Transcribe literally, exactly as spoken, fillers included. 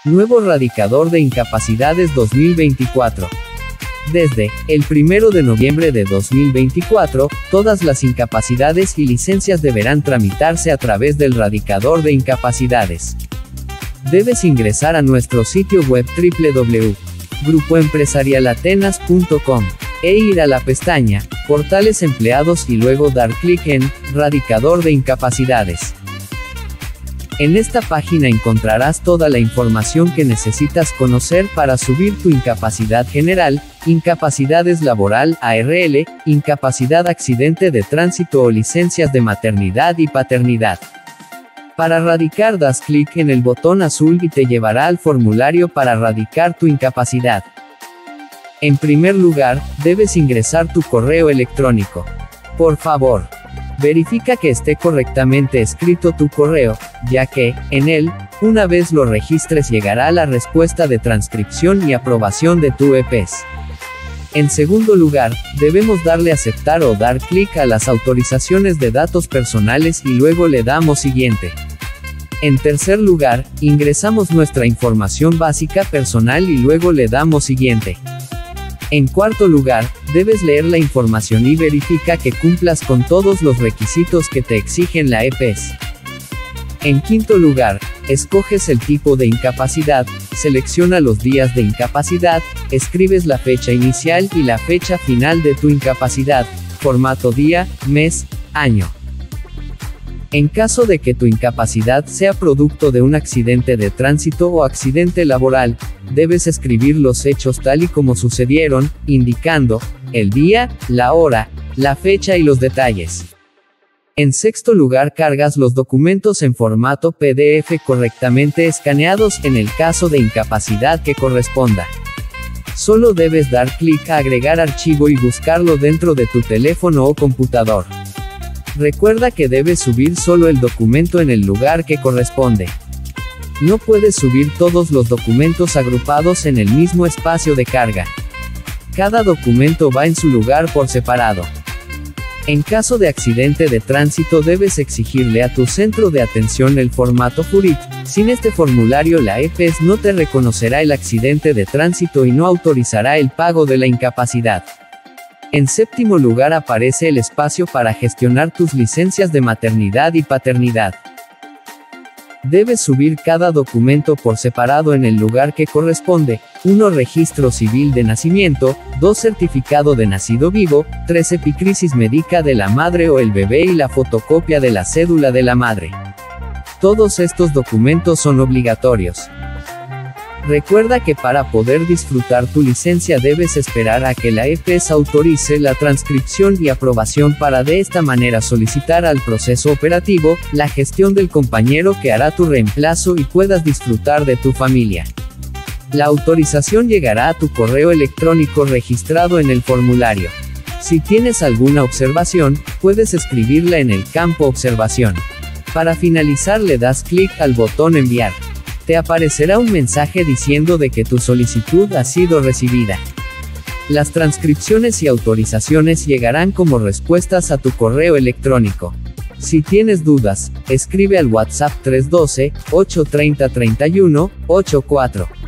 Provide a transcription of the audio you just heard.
Nuevo radicador de incapacidades dos mil veinticuatro. Desde el primero de noviembre de dos mil veinticuatro, todas las incapacidades y licencias deberán tramitarse a través del radicador de incapacidades. Debes ingresar a nuestro sitio web doble u doble u doble u punto grupo empresarial atenas punto com e ir a la pestaña Portales Empleados y luego dar clic en Radicador de Incapacidades. En esta página encontrarás toda la información que necesitas conocer para subir tu incapacidad general, incapacidades laboral A R L, incapacidad accidente de tránsito o licencias de maternidad y paternidad. Para radicar das clic en el botón azul y te llevará al formulario para radicar tu incapacidad. En primer lugar, debes ingresar tu correo electrónico. Por favor, verifica que esté correctamente escrito tu correo, ya que, en él, una vez lo registres llegará la respuesta de transcripción y aprobación de tu E P E S. En segundo lugar, debemos darle a aceptar o dar clic a las autorizaciones de datos personales y luego le damos siguiente. En tercer lugar, ingresamos nuestra información básica personal y luego le damos siguiente. En cuarto lugar, debes leer la información y verifica que cumplas con todos los requisitos que te exigen la E P E S. En quinto lugar, escoges el tipo de incapacidad, selecciona los días de incapacidad, escribes la fecha inicial y la fecha final de tu incapacidad, formato día, mes, año. En caso de que tu incapacidad sea producto de un accidente de tránsito o accidente laboral, debes escribir los hechos tal y como sucedieron, indicando el día, la hora, la fecha y los detalles. En sexto lugar, cargas los documentos en formato P D F correctamente escaneados en el caso de incapacidad que corresponda. Solo debes dar clic a agregar archivo y buscarlo dentro de tu teléfono o computador. Recuerda que debes subir solo el documento en el lugar que corresponde. No puedes subir todos los documentos agrupados en el mismo espacio de carga. Cada documento va en su lugar por separado. En caso de accidente de tránsito debes exigirle a tu centro de atención el formato F U R I T. Sin este formulario la E P E S no te reconocerá el accidente de tránsito y no autorizará el pago de la incapacidad. En séptimo lugar aparece el espacio para gestionar tus licencias de maternidad y paternidad. Debes subir cada documento por separado en el lugar que corresponde: uno Registro civil de nacimiento, dos Certificado de nacido vivo, tres Epicrisis médica de la madre o el bebé y la fotocopia de la cédula de la madre. Todos estos documentos son obligatorios. Recuerda que para poder disfrutar tu licencia debes esperar a que la E P E S autorice la transcripción y aprobación para de esta manera solicitar al proceso operativo la gestión del compañero que hará tu reemplazo y puedas disfrutar de tu familia. La autorización llegará a tu correo electrónico registrado en el formulario. Si tienes alguna observación, puedes escribirla en el campo Observación. Para finalizar le das clic al botón Enviar. Te aparecerá un mensaje diciendo de que tu solicitud ha sido recibida. Las transcripciones y autorizaciones llegarán como respuestas a tu correo electrónico. Si tienes dudas, escribe al WhatsApp tres uno dos, ocho tres cero, tres uno, ocho cuatro.